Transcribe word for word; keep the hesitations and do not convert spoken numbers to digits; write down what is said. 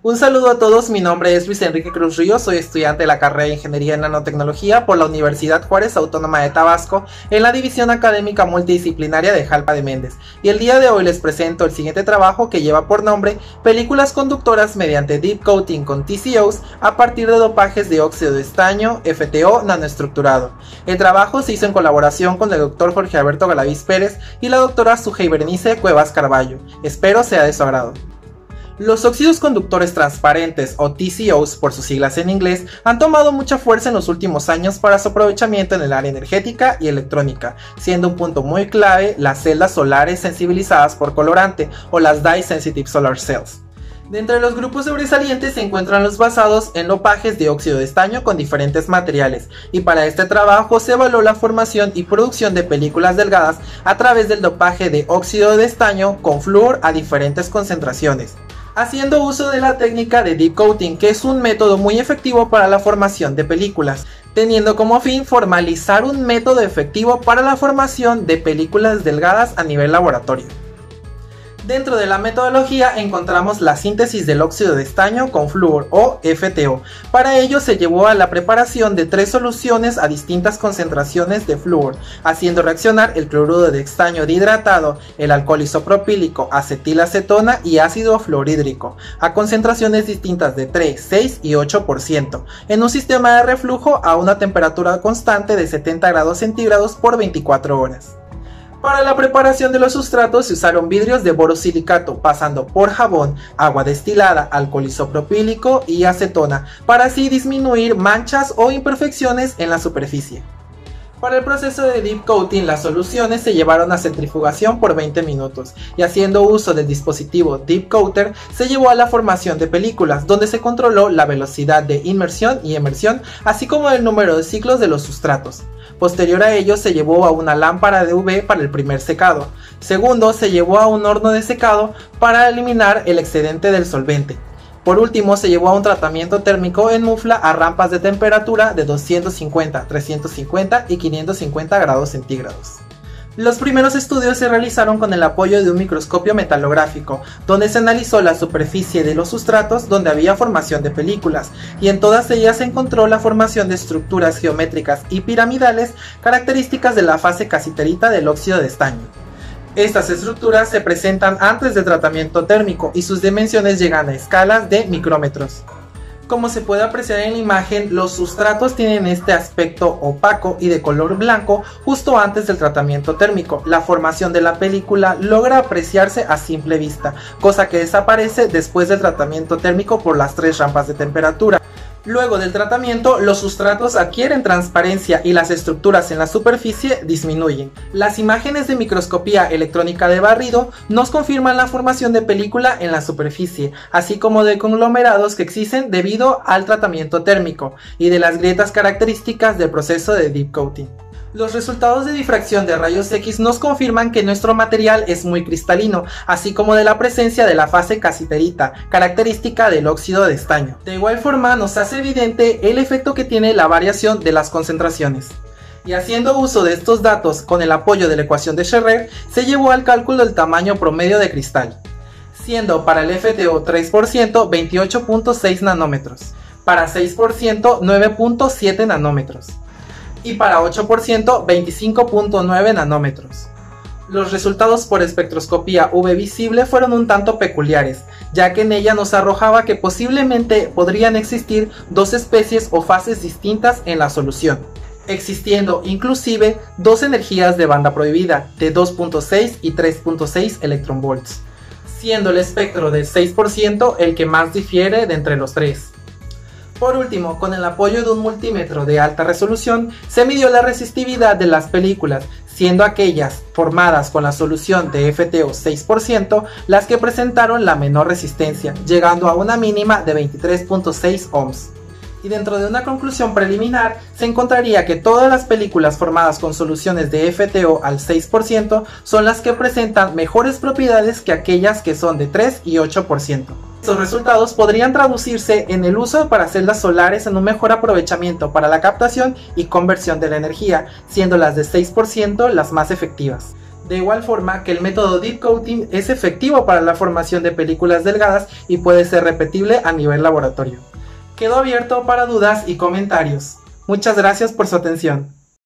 Un saludo a todos, mi nombre es Luis Enrique Cruz Ríos, soy estudiante de la carrera de Ingeniería en Nanotecnología por la Universidad Juárez Autónoma de Tabasco en la División Académica Multidisciplinaria de Jalpa de Méndez, y el día de hoy les presento el siguiente trabajo que lleva por nombre Películas conductoras mediante Deep Coating con T C Os a partir de dopajes de óxido de estaño F T O nanoestructurado. El trabajo se hizo en colaboración con el doctor Jorge Alberto Galaviz Pérez y la doctora Sujei Berenice Cuevas Carballo. Espero sea de su agrado. Los óxidos conductores transparentes, o T C Os por sus siglas en inglés, han tomado mucha fuerza en los últimos años para su aprovechamiento en el área energética y electrónica, siendo un punto muy clave las celdas solares sensibilizadas por colorante, o las Dye Sensitive Solar Cells. De entre los grupos sobresalientes se encuentran los basados en dopajes de óxido de estaño con diferentes materiales, y para este trabajo se evaluó la formación y producción de películas delgadas a través del dopaje de óxido de estaño con flúor a diferentes concentraciones, haciendo uso de la técnica de Deep Coating, que es un método muy efectivo para la formación de películas, teniendo como fin formalizar un método efectivo para la formación de películas delgadas a nivel laboratorio. Dentro de la metodología encontramos la síntesis del óxido de estaño con flúor o F T O. Para ello se llevó a la preparación de tres soluciones a distintas concentraciones de flúor, haciendo reaccionar el cloruro de estaño dihidratado, el alcohol isopropílico, acetilacetona y ácido fluorhídrico, a concentraciones distintas de tres, seis y ocho por ciento, en un sistema de reflujo a una temperatura constante de setenta grados centígrados por veinticuatro horas. Para la preparación de los sustratos se usaron vidrios de borosilicato, pasando por jabón, agua destilada, alcohol isopropílico y acetona, para así disminuir manchas o imperfecciones en la superficie. Para el proceso de Deep Coating, las soluciones se llevaron a centrifugación por veinte minutos, y haciendo uso del dispositivo Deep Coater se llevó a la formación de películas, donde se controló la velocidad de inmersión y emersión, así como el número de ciclos de los sustratos. Posterior a ello se llevó a una lámpara de U V para el primer secado. Segundo, se llevó a un horno de secado para eliminar el excedente del solvente. Por último, se llevó a un tratamiento térmico en mufla a rampas de temperatura de doscientos cincuenta, trescientos cincuenta y quinientos cincuenta grados centígrados. Los primeros estudios se realizaron con el apoyo de un microscopio metalográfico, donde se analizó la superficie de los sustratos donde había formación de películas, y en todas ellas se encontró la formación de estructuras geométricas y piramidales características de la fase casiterita del óxido de estaño. Estas estructuras se presentan antes del tratamiento térmico y sus dimensiones llegan a escalas de micrómetros. Como se puede apreciar en la imagen, los sustratos tienen este aspecto opaco y de color blanco justo antes del tratamiento térmico. La formación de la película logra apreciarse a simple vista, cosa que desaparece después del tratamiento térmico por las tres rampas de temperatura. Luego del tratamiento, los sustratos adquieren transparencia y las estructuras en la superficie disminuyen. Las imágenes de microscopía electrónica de barrido nos confirman la formación de película en la superficie, así como de conglomerados que existen debido al tratamiento térmico y de las grietas características del proceso de Deep Coating. Los resultados de difracción de rayos X nos confirman que nuestro material es muy cristalino, así como de la presencia de la fase casiterita, característica del óxido de estaño. De igual forma nos hace evidente el efecto que tiene la variación de las concentraciones. Y haciendo uso de estos datos con el apoyo de la ecuación de Scherrer, se llevó al cálculo del tamaño promedio de cristal, siendo para el F T O tres por ciento veintiocho punto seis nanómetros, para seis por ciento nueve punto siete nanómetros, y para ocho por ciento veinticinco punto nueve nanómetros. Los resultados por espectroscopía U V visible fueron un tanto peculiares, ya que en ella nos arrojaba que posiblemente podrían existir dos especies o fases distintas en la solución, existiendo inclusive dos energías de banda prohibida de dos punto seis y tres punto seis electronvolts, siendo el espectro del seis por ciento el que más difiere de entre los tres. Por último, con el apoyo de un multímetro de alta resolución, se midió la resistividad de las películas, siendo aquellas formadas con la solución de F T O seis por ciento las que presentaron la menor resistencia, llegando a una mínima de veintitrés punto seis ohms. Y dentro de una conclusión preliminar, se encontraría que todas las películas formadas con soluciones de F T O al seis por ciento son las que presentan mejores propiedades que aquellas que son de tres y ocho por ciento. Estos resultados podrían traducirse en el uso para celdas solares en un mejor aprovechamiento para la captación y conversión de la energía, siendo las de seis por ciento las más efectivas. De igual forma que el método Deep Coating es efectivo para la formación de películas delgadas y puede ser repetible a nivel laboratorio. Quedo abierto para dudas y comentarios. Muchas gracias por su atención.